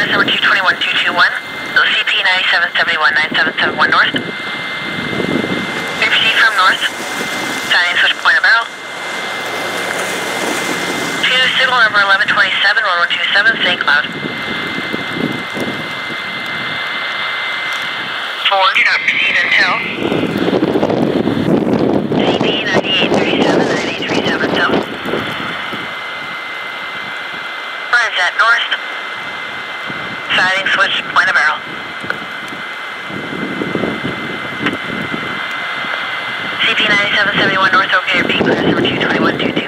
clearance number 221221. CP 9771 9771 north. We proceed from north. Signing switch Pointe Au Baril. To signal number 1127, 1127, St. Cloud. Forward, do not proceed until CP 9837, 9837 south. Lines at north. Siding switch Pointe Au Baril. CP 9771 north, okay, repeat, clearance number 2212.